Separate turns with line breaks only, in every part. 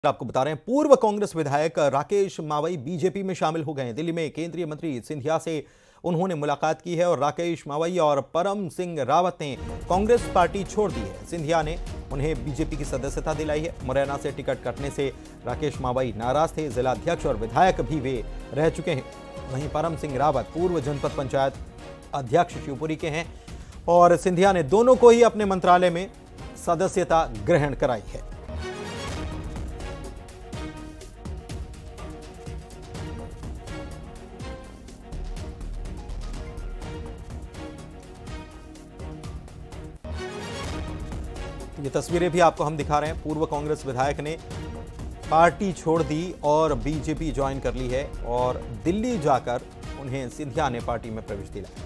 आपको बता रहे हैं, पूर्व कांग्रेस विधायक राकेश मावई बीजेपी में शामिल हो गए हैं। दिल्ली में केंद्रीय मंत्री सिंधिया से उन्होंने मुलाकात की है और राकेश मावई और परम सिंह रावत ने कांग्रेस पार्टी छोड़ दी है। सिंधिया ने उन्हें बीजेपी की सदस्यता दिलाई है। मुरैना से टिकट कटने से राकेश मावई नाराज थे। जिला अध्यक्ष और विधायक भी वे रह चुके हैं। वहीं परम सिंह रावत पूर्व जनपद पंचायत अध्यक्ष शिवपुरी के हैं और सिंधिया ने दोनों को ही अपने मंत्रालय में सदस्यता ग्रहण कराई है। ये तस्वीरें भी आपको हम दिखा रहे हैं। पूर्व कांग्रेस विधायक ने पार्टी छोड़ दी और बीजेपी ज्वाइन कर ली है और दिल्ली जाकर उन्हें सिंधिया ने पार्टी में प्रवेश दिलाया।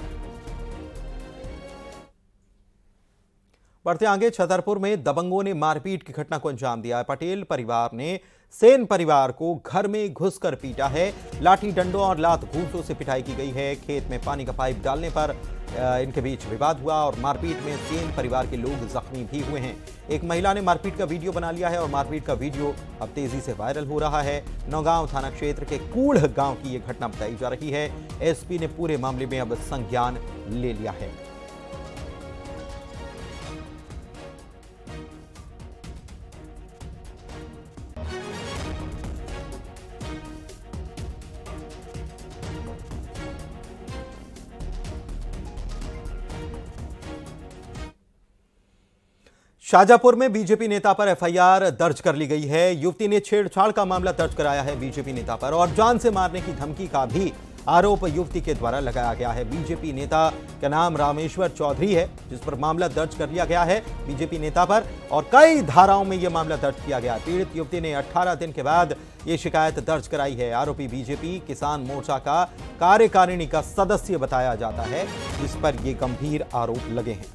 बढ़ते आगे, छतरपुर में दबंगों ने मारपीट की घटना को अंजाम दिया है। पटेल परिवार ने सेन परिवार को घर में घुसकर पीटा है। लाठी डंडों और लात घूंसों से पिटाई की गई है। खेत में पानी का पाइप डालने पर इनके बीच विवाद हुआ और मारपीट में सेन परिवार के लोग जख्मी भी हुए हैं। एक महिला ने मारपीट का वीडियो बना लिया है और मारपीट का वीडियो अब तेजी से वायरल हो रहा है। नौगांव थाना क्षेत्र के कूढ़ गांव की यह घटना बताई जा रही है। एसपी ने पूरे मामले में अब संज्ञान ले लिया है। शाजापुर में बीजेपी नेता पर एफआईआर दर्ज कर ली गई है। युवती ने छेड़छाड़ का मामला दर्ज कराया है बीजेपी नेता पर और जान से मारने की धमकी का भी आरोप युवती के द्वारा लगाया गया है। बीजेपी नेता का नाम रामेश्वर चौधरी है, जिस पर मामला दर्ज कर लिया गया है बीजेपी नेता पर और कई धाराओं में यह मामला दर्ज किया गया। पीड़ित युवती ने 18 दिन के बाद यह शिकायत दर्ज कराई है। आरोपी बीजेपी किसान मोर्चा का कार्यकारिणी का सदस्य बताया जाता है, जिस पर यह गंभीर आरोप लगे हैं।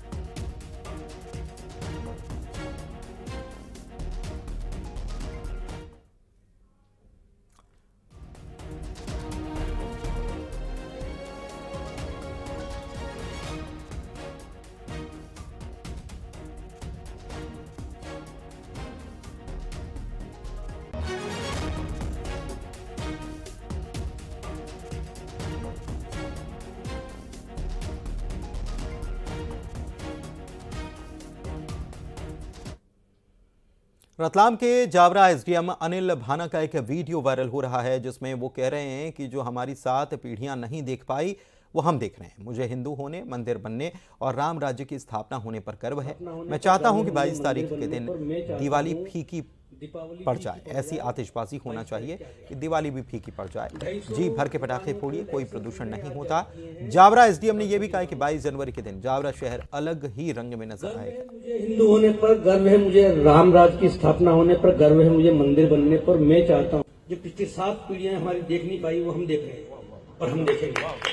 रतलाम के जावरा एसडीएम अनिल भाना का एक वीडियो वायरल हो रहा है, जिसमें वो कह रहे हैं कि जो हमारी 7 पीढ़ियां नहीं देख पाई वो हम देख रहे हैं। मुझे हिंदू होने, मंदिर बनने और राम राज्य की स्थापना होने पर गर्व है। मैं चाहता हूं कि 22 तारीख के दिन दिवाली फीकी पड़ जाए। ऐसी आतिशबाजी होना चाहिए कि दिवाली भी फीकी पड़ जाए। जी भर के पटाखे फोड़िए, कोई प्रदूषण नहीं होता। जावरा एसडीएम ने यह भी कहा कि 22 जनवरी के दिन जावरा शहर अलग ही रंग में नजर आएगा।
मुझे हिंदू होने पर गर्व है, मुझे राम राज्य की स्थापना होने पर गर्व है, मुझे मंदिर बनने पर। मैं चाहता हूँ जो पिछली 7 पीढ़ियां हमारी देख नहीं पाई वो हम देख रहे हैं और हम देखेंगे।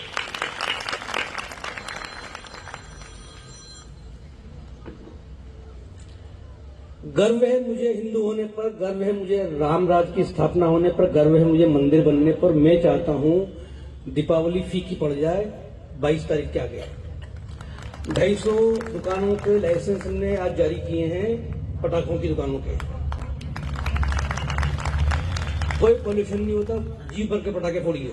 गर्व है मुझे हिंदू होने पर, गर्व है मुझे राम राज्य की स्थापना होने पर, गर्व है मुझे मंदिर बनने पर। मैं चाहता हूं दीपावली फीकी पड़ जाए 22 तारीख के आगे। 250 दुकानों के लाइसेंस हमने आज जारी किए हैं, पटाखों की दुकानों के। कोई पॉल्यूशन नहीं होता, जी भर के पटाखे फोड़िए।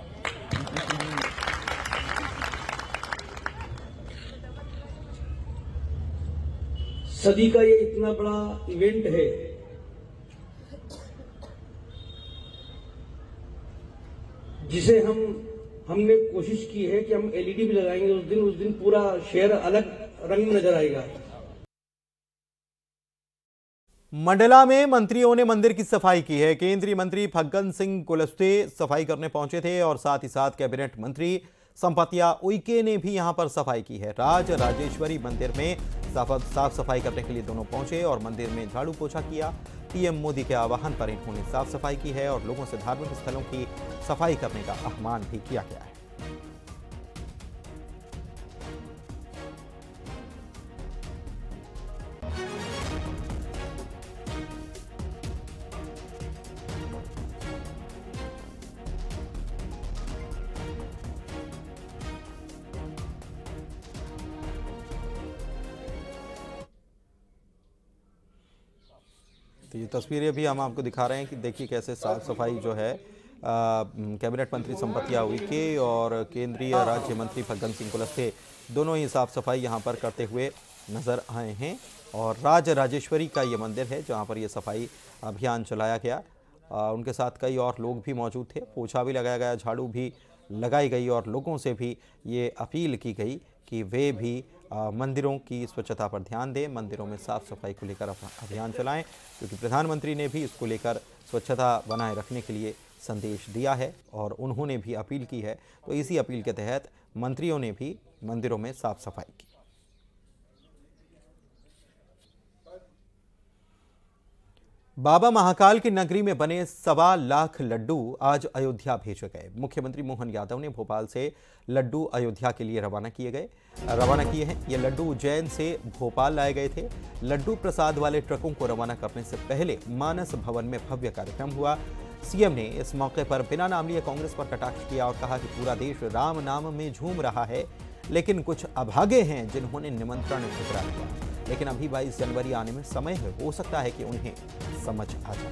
सदी का ये इतना बड़ा इवेंट है, जिसे हमने कोशिश की है कि हम एलईडी भी लगाएंगे उस दिन पूरा शहर अलग रंग में नजर आएगा।
मंडला में मंत्रियों ने मंदिर की सफाई की है। केंद्रीय मंत्री फग्गन सिंह कुलस्ते सफाई करने पहुंचे थे और साथ ही साथ कैबिनेट मंत्री संपतिया उइके ने भी यहां पर सफाई की है। राजेश्वरी मंदिर में साफ सफाई करने के लिए दोनों पहुंचे और मंदिर में झाड़ू पोछा किया। पीएम मोदी के आह्वान पर इन्होंने साफ सफाई की है और लोगों से धार्मिक स्थलों की सफाई करने का आह्वान भी किया गया है। तो ये तस्वीरें भी हम आपको दिखा रहे हैं कि देखिए कैसे साफ सफाई जो है कैबिनेट मंत्री संपतिया उइके और केंद्रीय राज्य मंत्री फग्गन सिंह कुलस्ते दोनों ही साफ सफाई यहाँ पर करते हुए नजर आए हैं। और राजेश्वरी का ये मंदिर है जहाँ पर ये सफाई अभियान चलाया गया। उनके साथ कई और लोग भी मौजूद थे, पोछा भी लगाया गया, झाड़ू भी लगाई गई और लोगों से भी ये अपील की गई कि वे भी मंदिरों की स्वच्छता पर ध्यान दें, मंदिरों में साफ सफाई को लेकर अभियान चलाएं, क्योंकि प्रधानमंत्री ने भी इसको लेकर स्वच्छता बनाए रखने के लिए संदेश दिया है और उन्होंने भी अपील की है। तो इसी अपील के तहत मंत्रियों ने भी मंदिरों में साफ सफाई की। बाबा महाकाल की नगरी में बने 1.25 लाख लड्डू आज अयोध्या भेजे गए। मुख्यमंत्री मोहन यादव ने भोपाल से लड्डू अयोध्या के लिए रवाना किए हैं। ये लड्डू उज्जैन से भोपाल लाए गए थे। लड्डू प्रसाद वाले ट्रकों को रवाना करने से पहले मानस भवन में भव्य कार्यक्रम हुआ। सीएम ने इस मौके पर बिना नाम लिए कांग्रेस पर कटाक्ष किया और कहा कि पूरा देश राम नाम में झूम रहा है, लेकिन कुछ अभागे हैं जिन्होंने निमंत्रण ठुकरा दिया। लेकिन अभी 22 जनवरी आने में समय है, हो सकता है कि उन्हें समझ आ जाए।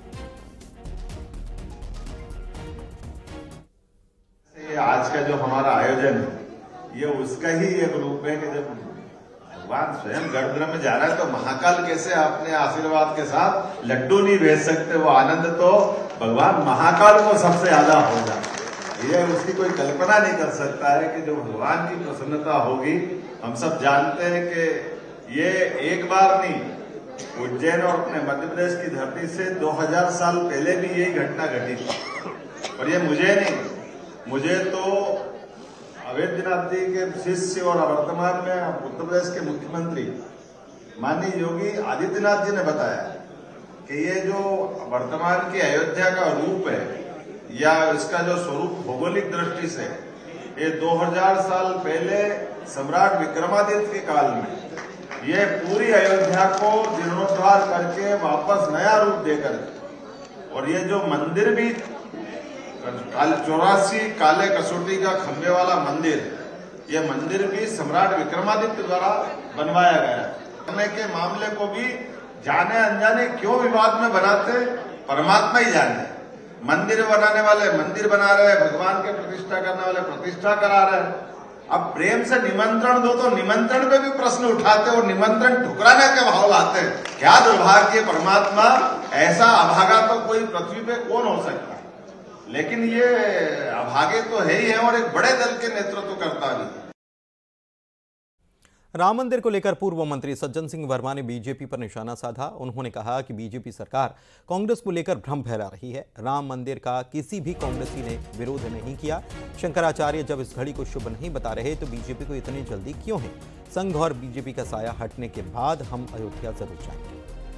आज का जो हमारा आयोजन है ये उसका ही एक रूप है कि जब भगवान स्वयं गर्भगृह में जा रहा है तो महाकाल कैसे अपने आशीर्वाद के साथ लड्डू नहीं भेज सकते। वो आनंद तो भगवान महाकाल को सबसे ज्यादा होगा। ये उसकी कोई कल्पना नहीं कर सकता है कि जो भगवान की प्रसन्नता होगी। हम सब जानते हैं कि ये एक बार नहीं, उज्जैन और अपने मध्य प्रदेश की धरती से 2000 साल पहले भी यही घटना घटी थी। और ये मुझे नहीं, मुझे तो अवैधनाथ जी के शिष्य और वर्तमान में उत्तर प्रदेश के मुख्यमंत्री माननीय योगी आदित्यनाथ जी ने बताया कि ये जो वर्तमान की अयोध्या का रूप है या इसका जो स्वरूप भौगोलिक दृष्टि से ये 2000 साल पहले सम्राट विक्रमादित्य के काल में ये पूरी अयोध्या को जीर्णोद्धार करके वापस नया रूप देकर, और ये जो मंदिर भी 84 काले कसौटी का खंभे वाला मंदिर, ये मंदिर भी सम्राट विक्रमादित्य द्वारा बनवाया गया करने के मामले को भी जाने अनजाने क्यों विवाद में बनाते, परमात्मा ही जाने। मंदिर बनाने वाले मंदिर बना रहे, भगवान के प्रतिष्ठा करने वाले प्रतिष्ठा करा रहे। अब प्रेम से निमंत्रण दो तो निमंत्रण पे भी प्रश्न उठाते और निमंत्रण ठुकराने के भाव लाते। क्या दुर्भाग्य परमात्मा, ऐसा अभागा तो कोई पृथ्वी पे कौन हो सकता। लेकिन ये अभागे तो है ही है और एक बड़े दल के नेतृत्व करता भी।
राम मंदिर को लेकर पूर्व मंत्री सज्जन सिंह वर्मा ने बीजेपी पर निशाना साधा। उन्होंने कहा कि बीजेपी सरकार कांग्रेस को लेकर भ्रम फैला रही है। राम मंदिर का किसी भी कांग्रेसी ने विरोध नहीं किया। शंकराचार्य जब इस घड़ी को शुभ नहीं बता रहे तो बीजेपी को इतनी जल्दी क्यों है। संघ और बीजेपी का साया हटने के बाद हम अयोध्या जरूर जाएंगे।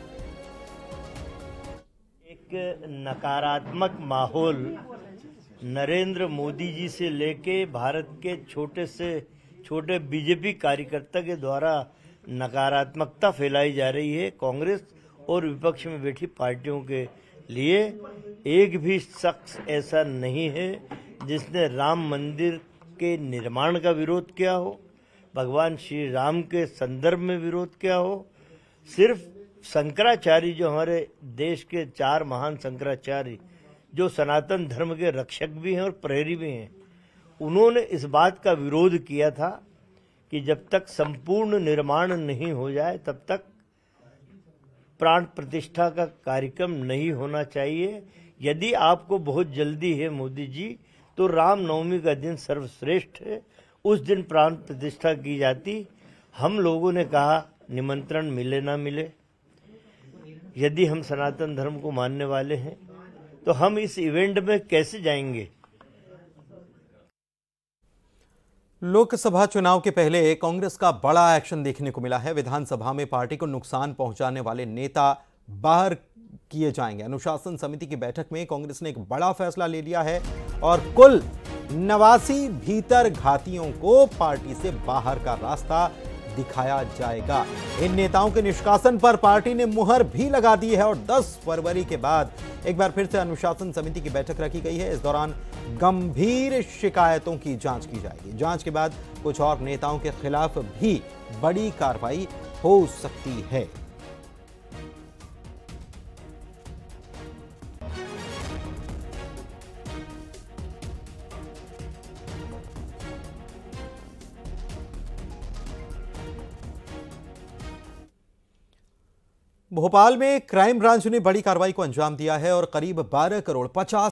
एक नकारात्मक माहौल नरेंद्र मोदी जी से लेके भारत के छोटे बीजेपी कार्यकर्ता के द्वारा नकारात्मकता फैलाई जा रही है। कांग्रेस और विपक्ष में बैठी पार्टियों के लिए एक भी शख्स ऐसा नहीं है जिसने राम मंदिर के निर्माण का विरोध किया हो, भगवान श्री राम के संदर्भ में विरोध किया हो। सिर्फ शंकराचार्य, जो हमारे देश के 4 महान शंकराचार्य, जो सनातन धर्म के रक्षक भी हैं और प्रहरी भी हैं, उन्होंने इस बात का विरोध किया था कि जब तक संपूर्ण निर्माण नहीं हो जाए तब तक प्राण प्रतिष्ठा का कार्यक्रम नहीं होना चाहिए। यदि आपको बहुत जल्दी है मोदी जी, तो रामनवमी का दिन सर्वश्रेष्ठ है, उस दिन प्राण प्रतिष्ठा की जाती। हम लोगों ने कहा निमंत्रण मिले ना मिले, यदि हम सनातन धर्म को मानने वाले हैं तो हम इस इवेंट में कैसे जाएंगे।
लोकसभा चुनाव के पहले कांग्रेस का बड़ा एक्शन देखने को मिला है। विधानसभा में पार्टी को नुकसान पहुंचाने वाले नेता बाहर किए जाएंगे। अनुशासन समिति की बैठक में कांग्रेस ने एक बड़ा फैसला ले लिया है और कुल 89 भीतर घातियों को पार्टी से बाहर का रास्ता दिखाया जाएगा। इन नेताओं के निष्कासन पर पार्टी ने मुहर भी लगा दी है और 10 फरवरी के बाद एक बार फिर से अनुशासन समिति की बैठक रखी गई है। इस दौरान गंभीर शिकायतों की जांच की जाएगी। जांच के बाद कुछ और नेताओं के खिलाफ भी बड़ी कार्रवाई हो सकती है। भोपाल में क्राइम ब्रांच ने बड़ी कार्रवाई को अंजाम दिया है और करीब 12 करोड़ 50